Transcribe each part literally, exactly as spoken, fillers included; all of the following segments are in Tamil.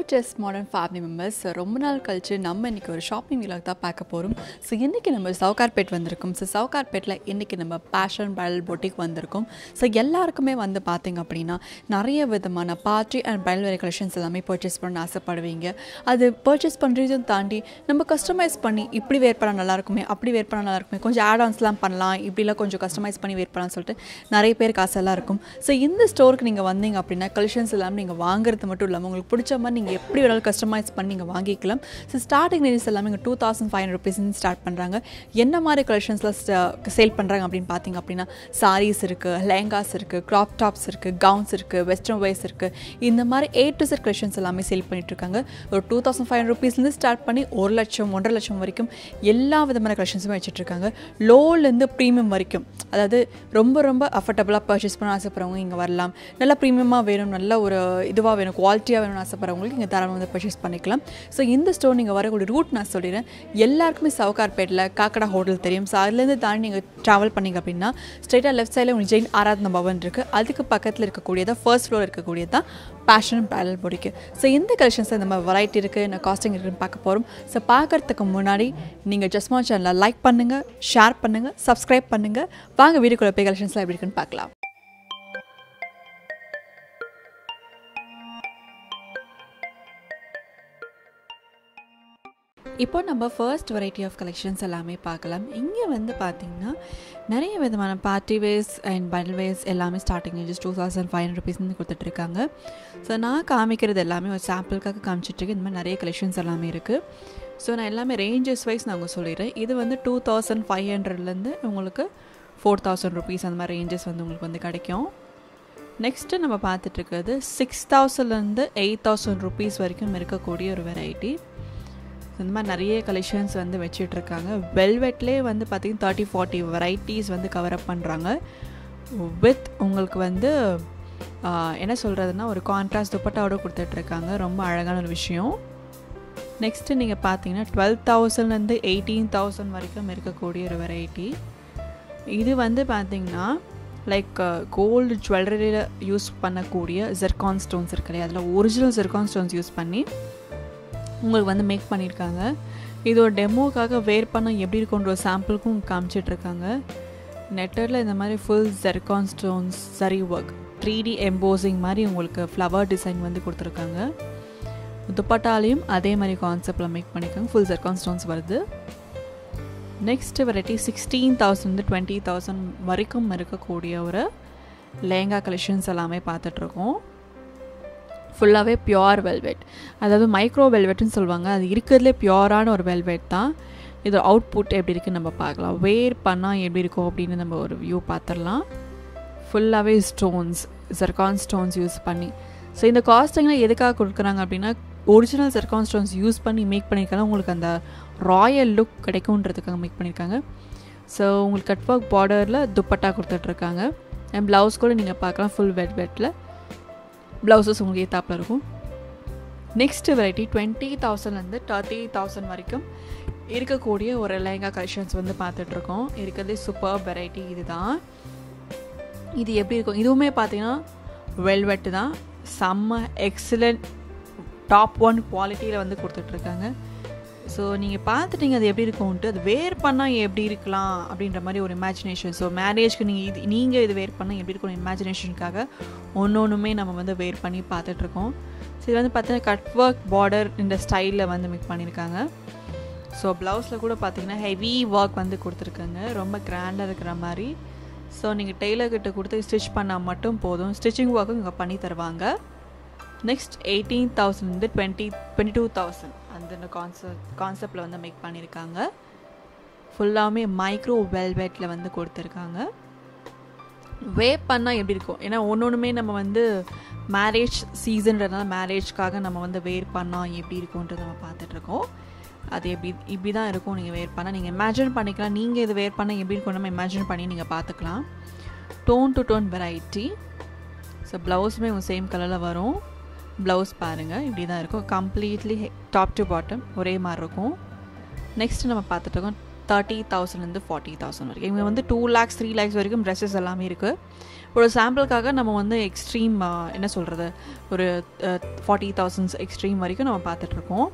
gorgeous modern family members. So ரொம்ப நாள் கழிச்சு நம்ம இன்னைக்கு ஒரு ஷாப்பிங் வீலாக் தான் பார்க்க போறோம். ஸோ இன்னைக்கு நம்ம சவுகார்பேட் வந்திருக்கோம். ஸோ சவுகார்பேட்டில் இன்னைக்கு நம்ம பேஷன் பிரைடல் பொட்டிக் வந்திருக்கோம். ஸோ எல்லாருக்குமே வந்து பார்த்தீங்க அப்படின்னா நிறைய விதமான party and bridal wear collections எல்லாமே பர்ச்சேஸ் பண்ண ஆசைப்படுவீங்க. அது பர்ச்சேஸ் பண்ணுறதும் தாண்டி நம்ம கஸ்டமைஸ் பண்ணி இப்படி வேர் பண்ணால் நல்லாயிருக்குமே, அப்படி வேர் பண்ணால் நல்லாயிருக்குமே, கொஞ்சம் ஆட் ஆன்ஸ்லாம் பண்ணலாம், இப்படிலாம் கொஞ்சம் கஸ்டமைஸ் பண்ணி வேர் பண்ணலாம்னு சொல்லிட்டு நிறைய பேருக்கு ஆசைலாம் இருக்கும். ஸோ இந்த ஸ்டோருக்கு நீங்கள் வந்தீங்க அப்படின்னா கலெக்ஷன்ஸ் எல்லாமே நீங்கள் வாங்குறது மட்டும் இல்லாமல் உங்களுக்கு பிடிச்ச மாதிரி நீங்கள் எப்படி வேணாலும் கஸ்டமைஸ் பண்ணி நீங்கள் வாங்கிக்கலாம். ஸோ ஸ்டார்டிங் ரேஞ்ச் எல்லாமே இங்கே டூ தௌசண்ட் ஃபைவ் ஹண்ட்ரட் ருபீஸ்ன்னு ஸ்டார்ட் பண்ணுறாங்க. என்ன மாதிரி கலெக்ஷன்ஸ்லாம் சேல் பண்ணுறாங்க அப்படின்னு பார்த்தீங்க அப்படின்னா சாரீஸ் இருக்குது, லெஹங்காஸ் இருக்குது, க்ராப் டாப்ஸ் இருக்குது, கவுன்ஸ் இருக்குது, வெஸ்டர்ன் வேர்ஸ் இருக்குது. இந்த மாதிரி ஏ டு செட் கலெக்ஷன்ஸ் எல்லாமே சேல் பண்ணிட்டுருக்காங்க. ஒரு டூ தௌசண்ட் ஃபைவ் ஹண்ட்ரட் ருபீஸ்லேருந்து ஸ்டார்ட் பண்ணி ஒரு லட்சம் ஒன்றரை லட்சம் வரைக்கும் எல்லா விதமான கலெக்ஷன்ஸுமே வச்சுட்ருக்காங்க. லோலேருந்து ப்ரீமியம் வரைக்கும், அதாவது ரொம்ப ரொம்ப அஃபர்டபுளாக பர்ச்சேஸ் பண்ண ஆசைப்படுறவங்க இங்கே வரலாம். நல்லா ப்ரீமியமாக வேணும், நல்ல ஒரு இதுவாக வேணும், குவாலிட்டியாக வேணும்னு ஆசைப்படுறவங்களுக்கு இங்கே தாராளமாக வந்து பர்ச்சேஸ் பண்ணிக்கலாம். ஸோ இந்த ஸ்டோர் நீங்கள் வரக்கூடிய ரூட் நான் சொல்லிடுறேன். எல்லாருக்குமே சவுகார்பேட்டில் காக்கடா ஹோட்டல் தெரியும். ஸோ அதுலேருந்து தாண்டி நீங்கள் ட்ராவல் பண்ணிங்க அப்படின்னா ஸ்ட்ரெயிட்டாக லெஃப்ட் சைடில் உங்களுக்கு ஜெயின் ஆராதனா பவன் இருக்குது. அதுக்கு பக்கத்தில் இருக்கக்கூடியதான் ஃபர்ஸ்ட் ஃப்ளோர் இருக்கக்கூடியது தான் பேஷன் பிரைடல் பொட்டிக். ஸோ இந்த கலெக்ஷன்ஸ் இந்த மாதிரி வெரைட்டி இருக்குது, நான் காஸ்டிங் இருக்குன்னு பார்க்க போகிறோம். ஸோ பார்க்குறதுக்கு முன்னாடி நீங்கள் ஜஸ்மா சேனலை லைக் பண்ணுங்கள், ஷேர் பண்ணுங்கள், சப்ஸ்கிரைப் பண்ணுங்கள். வாங்க வீடியோக்குள்ள போய் கலெக்ஷன்ஸ்லாம் எப்படி இருக்குன்னு பார்க்கலாம். இப்போ நம்ம ஃபர்ஸ்ட் வெரைட்டி ஆஃப் கலெக்ஷன்ஸ் எல்லாமே பார்க்கலாம். இங்கே வந்து பார்த்திங்கன்னா நிறைய விதமான party wears and bundle wears எல்லாமே starting ranges two thousand five hundred ருபீஸ்ன்னு கொடுத்துட்ருக்காங்க. ஸோ நான் காமிக்கிறது எல்லாமே ஒரு சாம்பிளுக்காக காமிச்சிட்ருக்கேன். இந்த மாதிரி நிறைய கலெக்ஷன்ஸ் எல்லாமே இருக்குது. ஸோ நான் எல்லாமே ரேஞ்சஸ் வைஸ் நான் உங்களுக்கு சொல்லிடுறேன். இது வந்து டூ தௌசண்ட் ஃபைவ் ஹண்ட்ரட்லேருந்து உங்களுக்கு ஃபோர் தௌசண்ட் ருபீஸ் அந்த மாதிரி ரேஞ்சஸ் வந்து உங்களுக்கு வந்து கிடைக்கும். நெக்ஸ்ட்டு நம்ம பார்த்துட்ருக்கிறது சிக்ஸ் தௌசண்ட்லேருந்து எயிட் தௌசண்ட் ருபீஸ் வரைக்கும் இருக்கக்கூடிய ஒரு வெரைட்டி. இந்த மாதிரி நிறைய கலெக்ஷன்ஸ் வந்து வச்சிட்ருக்காங்க. வெல்வெட்லேயே வந்து பார்த்திங்கன்னா தேர்ட்டி ஃபார்ட்டி வெரைட்டிஸ் வந்து கவர் அப் பண்ணுறாங்க. வித் உங்களுக்கு வந்து என்ன சொல்கிறதுனா ஒரு கான்ட்ராஸ்ட் துப்பட்டாவோட கொடுத்துட்ருக்காங்க. ரொம்ப அழகான ஒரு விஷயம். நெக்ஸ்ட்டு நீங்கள் பார்த்தீங்கன்னா டுவெல் தௌசண்ட்லேருந்து எயிட்டீன் தௌசண்ட் வரைக்கும் இருக்கக்கூடிய ஒரு வெரைட்டி. இது வந்து பார்த்திங்கன்னா லைக் கோல்டு ஜுவல்லரியில் யூஸ் பண்ணக்கூடிய ஜெர்கான் ஸ்டோன்ஸ் இருக்கு இல்லையா, அதில் ஒரிஜினல் ஜெர்கான் ஸ்டோன்ஸ் யூஸ் பண்ணி உங்களுக்கு வந்து மேக் பண்ணியிருக்காங்க. இது ஒரு டெமோக்காக வேர் பண்ண எப்படி இருக்குன்ற ஒரு சாம்பிளுக்கும் காமிச்சிட்ருக்காங்க. நெட்டரில் இந்த மாதிரி ஃபுல் ஜெர்கான் ஸ்டோன்ஸ் சரி ஒர்க் த்ரீ டி எம்போசிங் மாதிரி உங்களுக்கு ஃப்ளவர் டிசைன் வந்து கொடுத்துருக்காங்க. துப்பட்டாலையும் அதே மாதிரி கான்செப்டில் மேக் பண்ணியிருக்காங்க. ஃபுல் ஜெர்கான் ஸ்டோன்ஸ் வருது. Next variety sixteen thousand twenty thousand வரைக்கும் இருக்கக்கூடிய ஒரு லெஹங்கா கலெக்ஷன்ஸ் எல்லாமே பார்த்துட்ருக்கோம். ஃபுல்லாகவே பியோர் வெல்வெட், அதாவது மைக்ரோ வெல்வெட்னு சொல்லுவாங்க. அது இருக்கிறதுலே பியோரான ஒரு வெல்வெட் தான். இது அவுட்புட் எப்படி இருக்குன்னு நம்ம பார்க்கலாம். வேர் பண்ணால் எப்படி இருக்கும் அப்படின்னு நம்ம ஒரு வியூ பார்த்துடலாம். ஃபுல்லாகவே ஸ்டோன்ஸ், ஜெர்கான் ஸ்டோன்ஸ் யூஸ் பண்ணி. ஸோ இந்த காஸ்டிங்லாம் எதுக்காக கொடுக்குறாங்க அப்படின்னா ஒரிஜினல் ஜெர்கான் ஸ்டோன்ஸ் யூஸ் பண்ணி மேக் பண்ணியிருக்காங்க. உங்களுக்கு அந்த ராயல் லுக் கிடைக்கும்ன்றதுக்காக மேக் பண்ணியிருக்காங்க. ஸோ உங்களுக்கு கட் ஒர்க் பார்டரில் துப்பட்டா கொடுத்துட்ருக்காங்க. அண்ட் ப்ளவுஸ் கூட நீங்கள் பார்க்கலாம் ஃபுல் வெல்வெட்டில். ப்ளவுஸஸ் உங்களுக்கு ஏத்தாப்பில் இருக்கும். நெக்ஸ்ட் வெரைட்டி டுவெண்ட்டி தௌசண்ட்லேருந்து தேர்ட்டி தௌசண்ட் வரைக்கும் இருக்கக்கூடிய ஒரு லெஹங்கா கலெக்ஷன்ஸ் வந்து பார்த்துட்ருக்கோம். இருக்கிறதே சூப்பர் வெரைட்டி இது தான். இது எப்படி இருக்கும், இதுவுமே பார்த்தீங்கன்னா வெல்வெட்டு தான். செம்ம எக்ஸலண்ட் டாப் ஒன் குவாலிட்டியில் வந்து கொடுத்துட்ருக்காங்க. ஸோ நீங்கள் பார்த்துட்டிங்க அது எப்படி இருக்கும்ன்ட்டு. அது வேர் பண்ணால் எப்படி இருக்கலாம் அப்படின்ற மாதிரி ஒரு இமேஜினேஷன். ஸோ மேரேஜ்க்கு நீங்கள் இது நீங்கள் இது வேர் பண்ணால் எப்படி இருக்கும் இமேஜினேஷனுக்காக ஒன்று ஒன்றுமே நம்ம வந்து வேர் பண்ணி பார்த்துட்ருக்கோம். ஸோ இது வந்து பார்த்தீங்கன்னா கட் ஒர்க் பார்டர் இந்த ஸ்டைலில் வந்து மேக் பண்ணியிருக்காங்க. ஸோ ப்ளவுஸில் கூட பார்த்தீங்கன்னா ஹெவி ஒர்க் வந்து கொடுத்துருக்காங்க, ரொம்ப கிராண்டாக இருக்கிற மாதிரி. ஸோ நீங்கள் டெய்லர்கிட்ட கொடுத்து ஸ்டிச் பண்ணால் மட்டும் போதும், ஸ்டிச்சிங் ஒர்க்கும் இங்கே பண்ணி தருவாங்க. நெக்ஸ்ட் எயிட்டீன் தௌசண்ட்லேருந்து டுவெண்ட்டி டுவெண்ட்டி டூ தௌசண்ட் அந்த கான்செப்ட் கான்செப்டில் வந்து மேக் பண்ணியிருக்காங்க. ஃபுல்லாகவே மைக்ரோ வெல்வெட்டில் வந்து கொடுத்துருக்காங்க. வேர் பண்ணால் எப்படி இருக்கும், ஏன்னா ஒன்று ஒன்றுமே நம்ம வந்து மேரேஜ் சீசன்றதுனால மேரேஜ்க்காக நம்ம வந்து வேர் பண்ணால் எப்படி இருக்கும்ன்றது நம்ம பார்த்துட்ருக்கோம். அது எப்படி இப்படி தான் இருக்கும் நீங்கள் வேர் பண்ணால். நீங்கள் இமேஜின் பண்ணிக்கலாம், நீங்கள் இது வேர் பண்ணால் எப்படி இருக்கும் நம்ம இமேஜின் பண்ணி நீங்கள் பார்த்துக்கலாம். Tone to tone variety. So ப்ளவுஸுமே சேம் கலரில் வரும். ப்ளவுஸ் பாருங்கள் இப்படி தான் இருக்கும். கம்ப்ளீட்லி டாப் டு பாட்டம் ஒரே மாதிரி இருக்கும். நெக்ஸ்ட்டு நம்ம பார்த்துட்ருக்கோம் தேர்ட்டி தௌசண்ட்லேருந்து ஃபார்ட்டி தௌசண்ட் வரைக்கும். இங்கே வந்து டூ லேக்ஸ் த்ரீ லேக்ஸ் வரைக்கும் ட்ரெஸ்ஸஸ் எல்லாமே இருக்குது. ஒரு சாம்பிளுக்காக நம்ம வந்து எக்ஸ்ட்ரீம் என்ன சொல்கிறது ஒரு ஃபார்ட்டி தௌசண்ட்ஸ் எக்ஸ்ட்ரீம் வரைக்கும் நம்ம பார்த்துட்ருக்கோம்.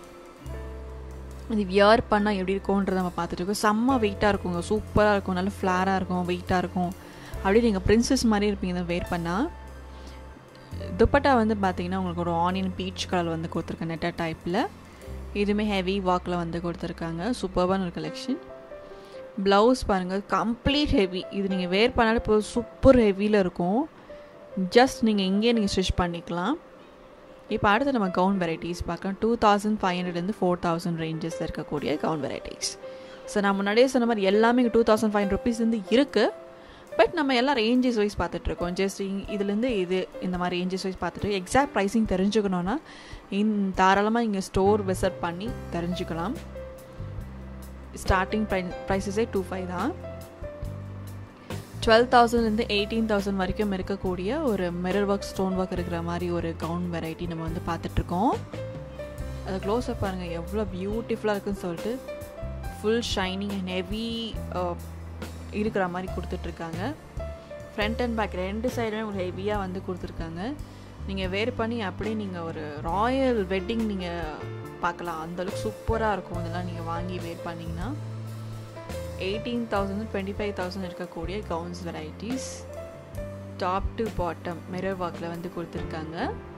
இது வியர் பண்ணால் எப்படி இருக்கும்ன்றதை நம்ம பார்த்துட்ருக்கோம். செம்ம வெயிட்டாக இருக்குங்க, சூப்பராக இருக்கும், நல்ல ஃப்ளாராக இருக்கும், வெயிட்டாக இருக்கும். அப்படியே நீங்கள் பிரின்சஸ் மாதிரி இருப்பீங்க இதை வேர் பண்ணால். துப்பட்டா வந்து பார்த்தீங்கன்னா உங்களுக்கு ஒரு ஆனியன் பீச் கலர் வந்து கொடுத்துருக்கேன் நெட்டா டைப்பில். இதுவுமே ஹெவி வாக்கில் வந்து கொடுத்துருக்காங்க. சூப்பர்பான ஒரு கலெக்ஷன். ப்ளவுஸ் பாருங்கள், கம்ப்ளீட் ஹெவி. இது நீங்கள் வேர் பண்ணாலும் இப்போ சூப்பர் ஹெவியில் இருக்கும். ஜஸ்ட் நீங்கள் இங்கேயே நீங்கள் ஸ்டிச் பண்ணிக்கலாம். இப்போ அடுத்து நம்ம கவுன் வெரைட்டிஸ் பார்க்கலாம். டூ தௌசண்ட் ஃபைவ் ஹண்ட்ரட்லேருந்து ஃபோர் தௌசண்ட் ரேஞ்சஸ் இருக்கக்கூடிய கவுன் வெரைட்டிஸ். ஸோ நான் முன்னாடியே சொன்ன மாதிரி எல்லாமே டூ தௌசண்ட் ஃபைவ் ஹண்ட்ரட் ருபீஸ்லேருந்து இருக்குது. பட் நம்ம எல்லாம் ரேஞ்சஸ் வைஸ் பார்த்துட்ருக்கோம். ஜஸ்ட் இதுலேருந்து இது இந்த மாதிரி ரேஞ்சஸ் வைஸ் பார்த்துட்டு எக்ஸாக்ட் ப்ரைஸிங் தெரிஞ்சுக்கணுன்னா இந் தாராளமாக இங்கே ஸ்டோர் விசிட் பண்ணி தெரிஞ்சுக்கலாம். ஸ்டார்டிங் ப்ரை ப்ரைஸஸே டூ ஃபைவ் தான். டுவெல் தௌசண்ட்லேருந்து எயிட்டீன் தௌசண்ட் வரைக்கும் இருக்கக்கூடிய ஒரு மிரர் ஒர்க் ஸ்டோன் ஒர்க் இருக்கிற மாதிரி ஒரு கவுன் வெரைட்டி நம்ம வந்து பார்த்துட்ருக்கோம். அது க்ளோஸ்அப் பாருங்கள் எவ்வளோ பியூட்டிஃபுல்லாக இருக்குதுன்னு சொல்லிட்டு. ஃபுல் ஷைனிங் அண்ட் ஹெவி இருக்கிற மாதிரி கொடுத்துட்ருக்காங்க. ஃப்ரண்ட் அண்ட் பேக் ரெண்டு சைடுமே ஒரு ஹெவியாக வந்து கொடுத்துருக்காங்க. நீங்கள் வேர் பண்ணி அப்படியே நீங்கள் ஒரு ராயல் வெட்டிங் நீங்கள் பார்க்கலாம். அந்தளவுக்கு சூப்பராக இருக்கும். இதெல்லாம் நீங்கள் வாங்கி வேர் பண்ணிங்கன்னா eighteen thousand twenty five thousand இருக்கக்கூடிய gowns varieties. Top to bottom mirror ஒர்க்கில் வந்து கொடுத்துருக்காங்க.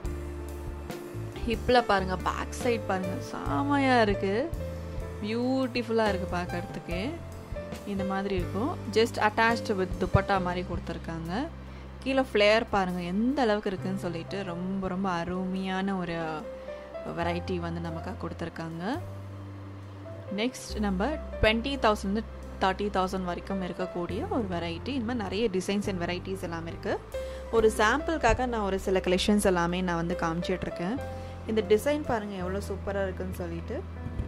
ஹிப்பில் பாருங்கள், பேக் சைட் பாருங்கள், செமையாக இருக்குது, பியூட்டிஃபுல்லாக இருக்குது பார்க்கறதுக்கு. இந்த மாதிரி இருக்கும். ஜஸ்ட் அட்டாச்டு வித் துப்பட்டா மாதிரி கொடுத்துருக்காங்க. கீழே ஃப்ளேயர் பாருங்கள் எந்த அளவுக்கு இருக்குதுன்னு சொல்லிட்டு ரொம்ப ரொம்ப அருமையான ஒரு வெரைட்டி வந்து நமக்காக கொடுத்துருக்காங்க. நெக்ஸ்ட் நம்ம டுவெண்ட்டி தௌசண்ட் தேர்ட்டி தௌசண்ட் வரைக்கும் இருக்கக்கூடிய ஒரு வெரைட்டி. இந்த மாதிரி நிறைய டிசைன்ஸ் அண்ட் வெரைட்டிஸ் எல்லாமே இருக்குது. ஒரு சாம்பிளுக்காக நான் ஒரு சில கலெக்ஷன்ஸ் எல்லாமே நான் வந்து காமிச்சிட்ருக்கேன். இந்த டிசைன் பாருங்கள் எவ்வளோ சூப்பராக இருக்குதுன்னு சொல்லிட்டு.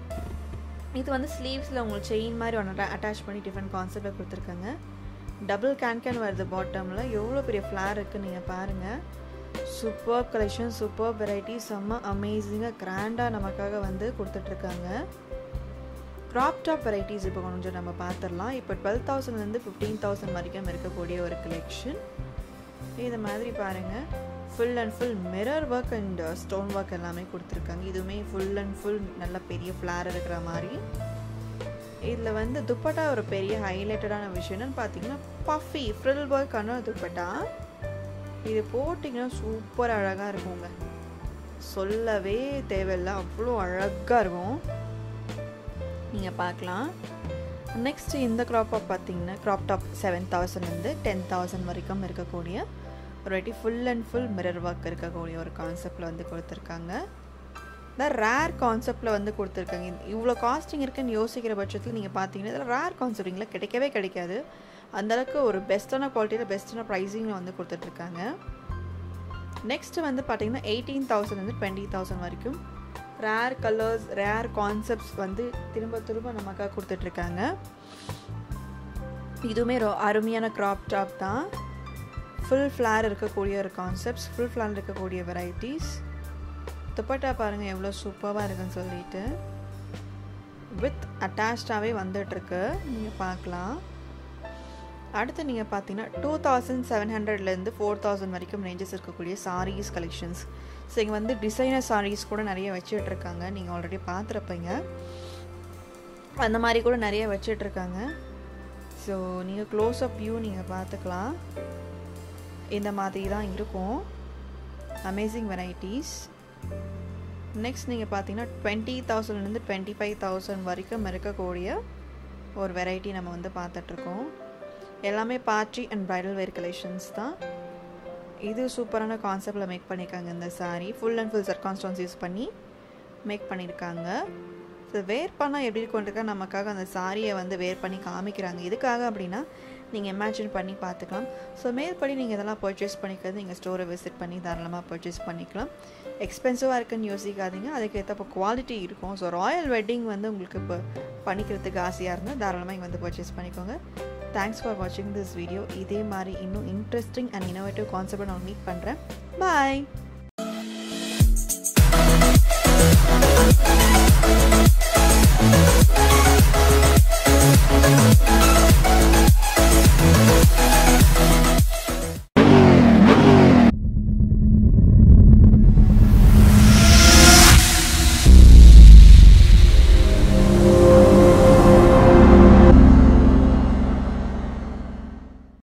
இது வந்து ஸ்லீவ்ஸில் உங்களுக்கு செயின் மாதிரி ஒன்று அட்டாச் பண்ணி டிஃப்ரெண்ட் கான்செப்டில் கொடுத்துருக்காங்க. டபுள் கேன் கேன் வருது பாட்டமில். எவ்வளோ பெரிய ஃப்ளார் இருக்குது நீங்கள் பாருங்கள். சூப்பர் கலெக்ஷன், சூப்பர் வெரைட்டி, செம்ம அமேசிங்காக கிராண்டாக நமக்காக வந்து கொடுத்துட்ருக்காங்க. க்ராப் டாப் வெரைட்டிஸ் இப்போ கொஞ்சம் நம்ம பார்த்துடலாம். இப்போ டுவெல் தௌசண்ட்லேருந்து ஃபிஃப்டீன் தௌசண்ட் வரைக்கும் இருக்கக்கூடிய ஒரு கலெக்ஷன். இது மாதிரி பாருங்கள், full and full mirror work and stone work எல்லாமே கொடுத்துருக்காங்க. இதுவுமே ஃபுல் அண்ட் ஃபுல் நல்ல பெரிய ஃப்ளார் இருக்கிற மாதிரி. இதில் வந்து துப்பட்டா ஒரு பெரிய ஹைலைட்டடான விஷயம் என்னன்னு பார்த்தீங்கன்னா பஃபி ஃப்ரில் ஒர்க்கான துப்பட்டா. இது போட்டிங்கன்னா சூப்பர் அழகாக இருக்குங்க, சொல்லவே தேவையில்லை, அவ்வளோ அழகாக இருக்கும். நீங்கள் பார்க்கலாம். நெக்ஸ்ட்டு இந்த க்ராப் டாப் பார்த்தீங்கன்னா க்ராப் டாப் செவன் தௌசண்ட்லேருந்து டென் தௌசண்ட் வரைக்கும் இருக்கக்கூடிய ஒரு variety. Full and full mirror work இருக்கக்கூடிய ஒரு கான்செப்டில் வந்து கொடுத்துருக்காங்க. இந்த ரேர் கான்செப்டில் வந்து கொடுத்துருக்காங்க. இவ்வளோ காஸ்டிங் இருக்குன்னு யோசிக்கிற பட்சத்தில் நீங்கள் பார்த்தீங்கன்னா இதில் ரேர் கான்செப்டிங்கில் கிடைக்கவே கிடைக்காது. அந்தளவுக்கு ஒரு பெஸ்ட்டான குவாலிட்டியில் பெஸ்ட்டான ப்ரைஸிங்கில் வந்து கொடுத்துட்ருக்காங்க. நெக்ஸ்ட்டு வந்து பார்த்தீங்கன்னா எயிட்டீன் தௌசண்ட்லேருந்து டுவெண்ட்டி தௌசண்ட் வரைக்கும் ரேர் கலர்ஸ், ரேர் கான்செப்ட்ஸ் வந்து திரும்ப திரும்ப நமக்காக கொடுத்துட்ருக்காங்க. இதுவுமே ரொ அருமையான க்ராப் டாப் தான். ஃபுல் ஃப்ளார் இருக்கக்கூடிய ஒரு கான்செப்ட்ஸ், ஃபுல் ஃப்ளார் இருக்கக்கூடிய வெரைட்டிஸ். துப்பட்டா பாருங்கள் எவ்வளோ சூப்பராக இருக்குன்னு சொல்லிட்டு வித் அட்டாச்சாகவே வந்துட்டுருக்கு, நீங்கள் பார்க்கலாம். அடுத்து நீங்கள் பார்த்தீங்கன்னா டூ தௌசண்ட் செவன் ஹண்ட்ரட்லேருந்து ஃபோர் தௌசண்ட் வரைக்கும் ரேஞ்சஸ் இருக்கக்கூடிய சாரீஸ் கலெக்ஷன்ஸ். ஸோ இங்கே வந்து டிசைனர் சாரீஸ் கூட நிறைய வச்சுட்ருக்காங்க. நீங்கள் ஆல்ரெடி பார்த்துருப்பீங்க, அந்த மாதிரி கூட நிறைய வச்சிட்ருக்காங்க. ஸோ நீங்கள் க்ளோஸ்அப் வியூ நீங்கள் பார்த்துக்கலாம். இந்த மாதிரி தான் இருக்கும். Amazing varieties. நெக்ஸ்ட் நீங்கள் பார்த்தீங்கன்னா டுவெண்ட்டி தௌசண்ட்லேருந்து டுவெண்ட்டி ஃபைவ் தௌசண்ட் வரைக்கும் இருக்கக்கூடிய ஒரு வெரைட்டி நம்ம வந்து பார்த்துட்ருக்கோம். எல்லாமே party and bridal wear collections தான். இது சூப்பரான கான்செப்டில் மேக் பண்ணியிருக்காங்க. இந்த sari full and full zircon stones use பண்ணி மேக் பண்ணியிருக்காங்க. ஸோ வேர் பண்ணால் எப்படி இருக்கும்ன்றக்கா நமக்காக அந்த சாரியை வந்து வேர் பண்ணி காமிக்கிறாங்க. எதுக்காக அப்படின்னா நீங்கள் இமேஜின் பண்ணி பார்த்துக்கலாம். ஸோ மேற்படி நீங்கள் இதெல்லாம் பர்ச்சேஸ் பண்ணிக்கிறது நீங்கள் ஸ்டோரை விசிட் பண்ணி தாராளமாக பர்ச்சேஸ் பண்ணிக்கலாம். எக்ஸ்பென்சிவாக இருக்குன்னு யோசிக்காதீங்க, அதுக்கேற்ற இப்போ குவாலிட்டி இருக்கும். ஸோ ராயல் வெட்டிங் வந்து உங்களுக்கு இப்போ பண்ணிக்கிறதுக்கு ஆசையாக இருந்தால் தாராளமாக இங்கே வந்து பர்ச்சேஸ் பண்ணிக்கோங்க. தேங்க்ஸ் ஃபார் வாட்சிங் திஸ் வீடியோ. இதே மாதிரி இன்னும் இன்ட்ரெஸ்டிங் அண்ட் இன்னோவேட்டிவ் கான்செப்டை நான் மீட் பண்ணுறேன். பாய்.